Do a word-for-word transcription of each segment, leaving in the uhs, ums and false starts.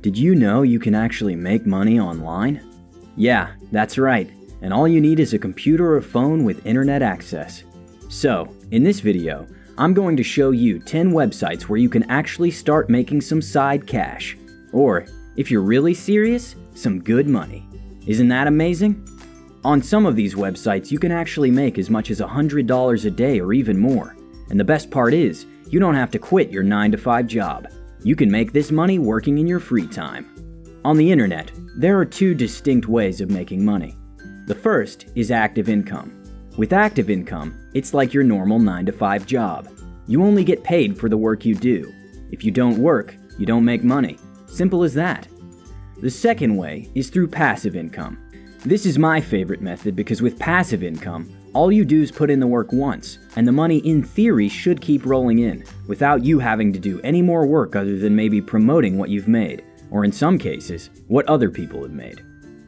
Did you know you can actually make money online? Yeah, that's right, and all you need is a computer or phone with internet access. So, in this video, I'm going to show you ten websites where you can actually start making some side cash. Or, if you're really serious, some good money. Isn't that amazing? On some of these websites, you can actually make as much as one hundred dollars a day or even more. And the best part is, you don't have to quit your nine to five job. You can make this money working in your free time. On the internet, there are two distinct ways of making money. The first is active income. With active income, it's like your normal nine to five job. You only get paid for the work you do. If you don't work, you don't make money. Simple as that. The second way is through passive income. This is my favorite method because with passive income, all you do is put in the work once, and the money in theory should keep rolling in, without you having to do any more work other than maybe promoting what you've made, or in some cases, what other people have made.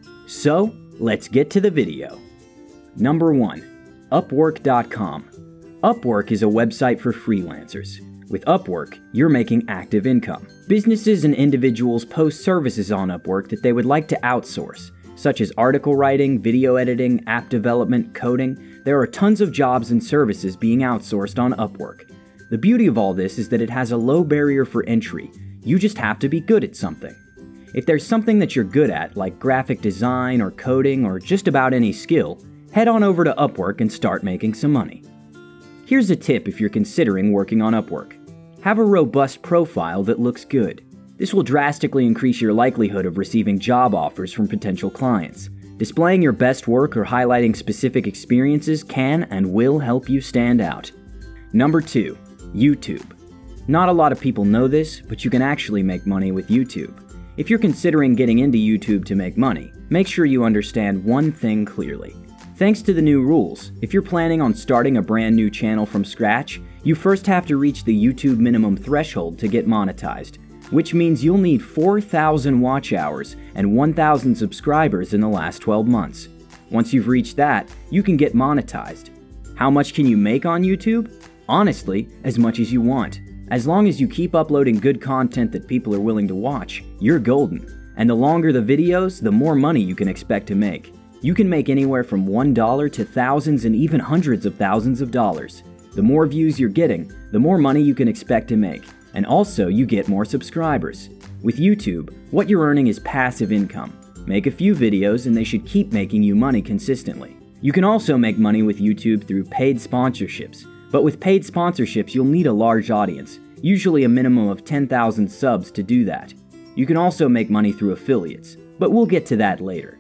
So, let's get to the video. Number one. Upwork dot com. Upwork is a website for freelancers. With Upwork, you're making active income. Businesses and individuals post services on Upwork that they would like to outsource, such as article writing, video editing, app development, coding. There are tons of jobs and services being outsourced on Upwork. The beauty of all this is that it has a low barrier for entry. You just have to be good at something. If there's something that you're good at, like graphic design or coding or just about any skill, head on over to Upwork and start making some money. Here's a tip if you're considering working on Upwork. Have a robust profile that looks good. This will drastically increase your likelihood of receiving job offers from potential clients. Displaying your best work or highlighting specific experiences can and will help you stand out. Number two. YouTube. Not a lot of people know this, but you can actually make money with YouTube. If you're considering getting into YouTube to make money, make sure you understand one thing clearly. Thanks to the new rules, if you're planning on starting a brand new channel from scratch, you first have to reach the YouTube minimum threshold to get monetized, which means you'll need four thousand watch hours and one thousand subscribers in the last twelve months. Once you've reached that, you can get monetized. How much can you make on YouTube? Honestly, as much as you want. As long as you keep uploading good content that people are willing to watch, you're golden. And the longer the videos, the more money you can expect to make. You can make anywhere from one dollar to thousands and even hundreds of thousands of dollars. The more views you're getting, the more money you can expect to make. And also, you get more subscribers. With YouTube, what you're earning is passive income. Make a few videos and they should keep making you money consistently. You can also make money with YouTube through paid sponsorships. But with paid sponsorships, you'll need a large audience, usually a minimum of ten thousand subs to do that. You can also make money through affiliates, but we'll get to that later.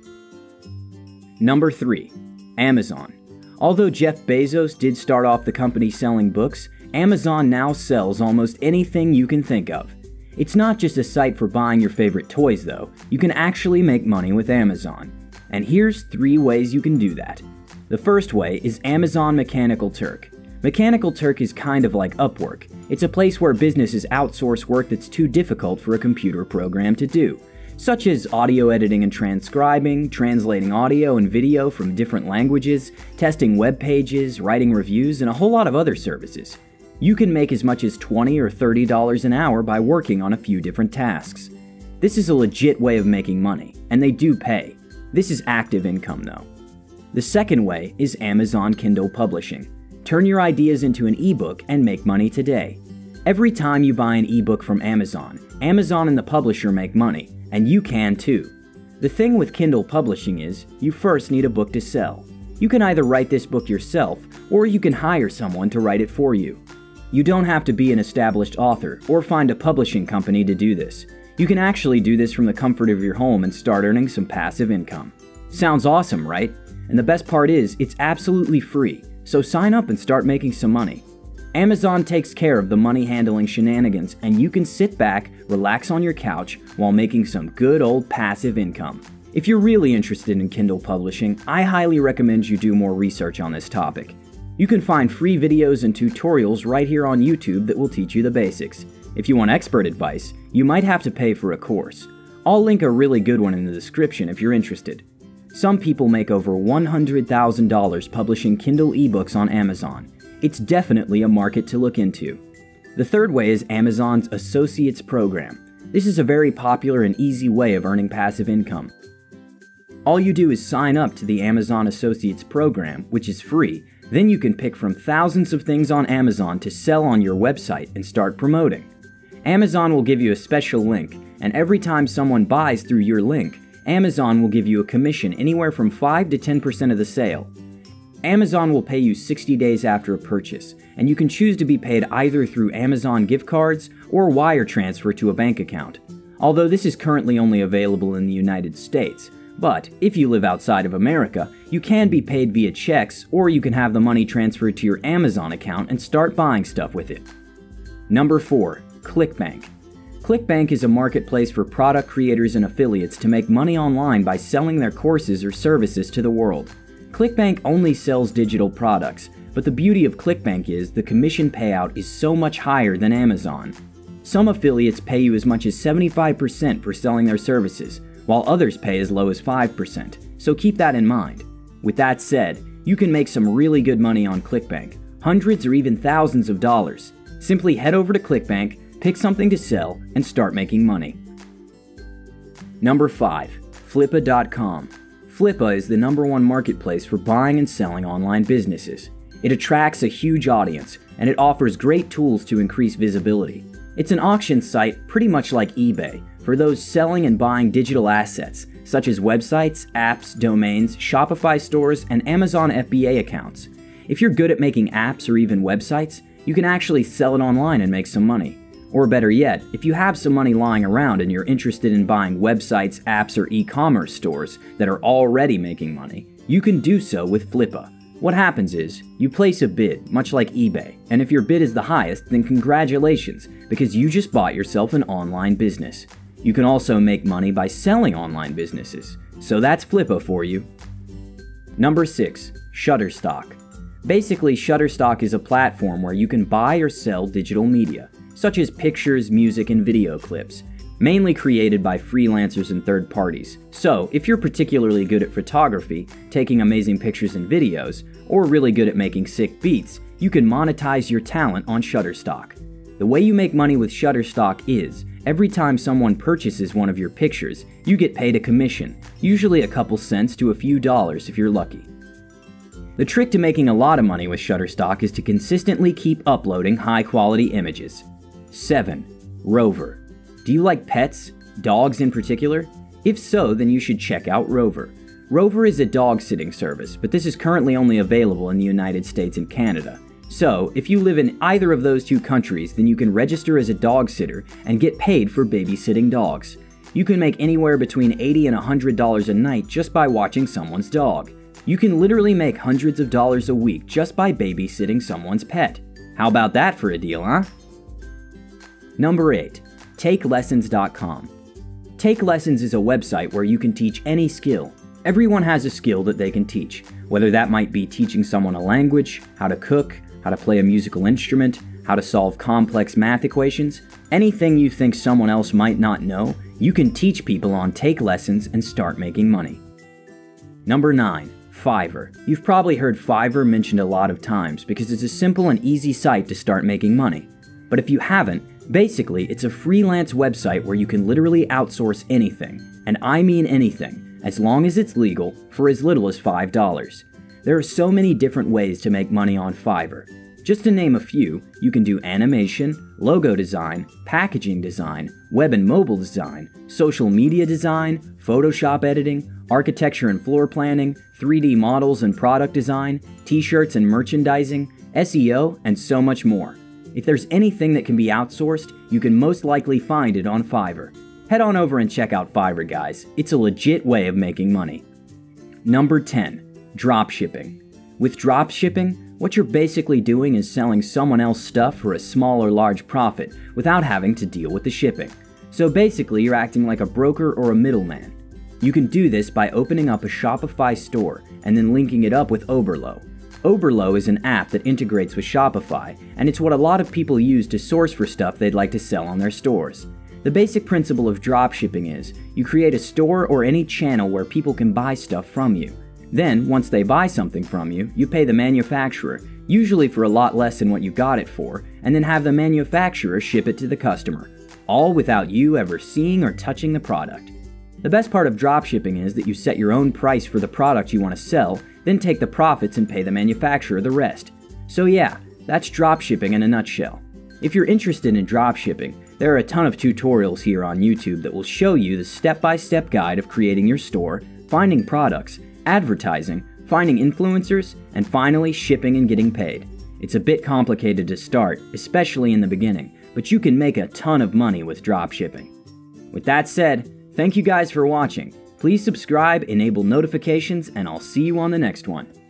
Number three. Amazon. Although Jeff Bezos did start off the company selling books, Amazon now sells almost anything you can think of. It's not just a site for buying your favorite toys though, you can actually make money with Amazon. And here's three ways you can do that. The first way is Amazon Mechanical Turk. Mechanical Turk is kind of like Upwork. It's a place where businesses outsource work that's too difficult for a computer program to do, such as audio editing and transcribing, translating audio and video from different languages, testing web pages, writing reviews, and a whole lot of other services. You can make as much as twenty or thirty dollars an hour by working on a few different tasks. This is a legit way of making money, and they do pay. This is active income though. The second way is Amazon Kindle Publishing. Turn your ideas into an ebook and make money today. Every time you buy an ebook from Amazon, Amazon and the publisher make money, and you can too. The thing with Kindle Publishing is, you first need a book to sell. You can either write this book yourself, or you can hire someone to write it for you. You don't have to be an established author or find a publishing company to do this. You can actually do this from the comfort of your home and start earning some passive income. Sounds awesome, right? And the best part is, it's absolutely free, so sign up and start making some money. Amazon takes care of the money handling shenanigans, and you can sit back, relax on your couch, while making some good old passive income. If you're really interested in Kindle publishing, I highly recommend you do more research on this topic. You can find free videos and tutorials right here on YouTube that will teach you the basics. If you want expert advice, you might have to pay for a course. I'll link a really good one in the description if you're interested. Some people make over one hundred thousand dollars publishing Kindle ebooks on Amazon. It's definitely a market to look into. The third way is Amazon's Associates Program. This is a very popular and easy way of earning passive income. All you do is sign up to the Amazon Associates program, which is free. Then you can pick from thousands of things on Amazon to sell on your website and start promoting. Amazon will give you a special link, and every time someone buys through your link, Amazon will give you a commission anywhere from five to ten percent of the sale. Amazon will pay you sixty days after a purchase, and you can choose to be paid either through Amazon gift cards or wire transfer to a bank account. Although this is currently only available in the United States, but if you live outside of America, you can be paid via checks, or you can have the money transferred to your Amazon account and start buying stuff with it. Number four. ClickBank. ClickBank is a marketplace for product creators and affiliates to make money online by selling their courses or services to the world. ClickBank only sells digital products, but the beauty of ClickBank is the commission payout is so much higher than Amazon. Some affiliates pay you as much as seventy-five percent for selling their services, while others pay as low as five percent, so keep that in mind. With that said, you can make some really good money on ClickBank, hundreds or even thousands of dollars. Simply head over to ClickBank, pick something to sell, and start making money. Number five. Flippa dot com. Flippa is the number one marketplace for buying and selling online businesses. It attracts a huge audience, and it offers great tools to increase visibility. It's an auction site pretty much like eBay for those selling and buying digital assets, such as websites, apps, domains, Shopify stores, and Amazon F B A accounts. If you're good at making apps or even websites, you can actually sell it online and make some money. Or better yet, if you have some money lying around and you're interested in buying websites, apps, or e-commerce stores that are already making money, you can do so with Flippa. What happens is, you place a bid, much like eBay, and if your bid is the highest, then congratulations, because you just bought yourself an online business. You can also make money by selling online businesses, so that's Flippa for you. Number six. Shutterstock. Basically, Shutterstock is a platform where you can buy or sell digital media, such as pictures, music, and video clips, mainly created by freelancers and third parties. So, if you're particularly good at photography, taking amazing pictures and videos, or really good at making sick beats, you can monetize your talent on Shutterstock. The way you make money with Shutterstock is, every time someone purchases one of your pictures, you get paid a commission, usually a couple cents to a few dollars if you're lucky. The trick to making a lot of money with Shutterstock is to consistently keep uploading high-quality images. seven. Rover. Do you like pets? Dogs in particular? If so, then you should check out Rover. Rover is a dog-sitting service, but this is currently only available in the United States and Canada. So, if you live in either of those two countries, then you can register as a dog sitter and get paid for babysitting dogs. You can make anywhere between eighty dollars and one hundred dollars a night just by watching someone's dog. You can literally make hundreds of dollars a week just by babysitting someone's pet. How about that for a deal, huh? Number eight. Take Lessons dot com. Take Lessons is a website where you can teach any skill. Everyone has a skill that they can teach, whether that might be teaching someone a language, how to cook, how to play a musical instrument, how to solve complex math equations. Anything you think someone else might not know, you can teach people on Take Lessons and start making money. Number nine. Fiverr. You've probably heard Fiverr mentioned a lot of times because it's a simple and easy site to start making money. But if you haven't, basically it's a freelance website where you can literally outsource anything, and I mean anything, as long as it's legal, for as little as five dollars. There are so many different ways to make money on Fiverr. Just to name a few, you can do animation, logo design, packaging design, web and mobile design, social media design, Photoshop editing, architecture and floor planning, three D models and product design, t-shirts and merchandising, S E O, and so much more. If there's anything that can be outsourced, you can most likely find it on Fiverr. Head on over and check out Fiverr, guys. It's a legit way of making money. Number ten. Dropshipping. With dropshipping, what you're basically doing is selling someone else's stuff for a small or large profit without having to deal with the shipping. So basically, you're acting like a broker or a middleman. You can do this by opening up a Shopify store and then linking it up with Oberlo. Oberlo is an app that integrates with Shopify, and it's what a lot of people use to source for stuff they'd like to sell on their stores. The basic principle of dropshipping is, you create a store or any channel where people can buy stuff from you. Then, once they buy something from you, you pay the manufacturer, usually for a lot less than what you got it for, and then have the manufacturer ship it to the customer. all without you ever seeing or touching the product. The best part of dropshipping is that you set your own price for the product you want to sell, then take the profits and pay the manufacturer the rest. So yeah, that's dropshipping in a nutshell. If you're interested in dropshipping, there are a ton of tutorials here on YouTube that will show you the step-by-step guide of creating your store, finding products, advertising, finding influencers, and finally shipping and getting paid. It's a bit complicated to start, especially in the beginning, but you can make a ton of money with dropshipping. With that said, thank you guys for watching. Please subscribe, enable notifications, and I'll see you on the next one.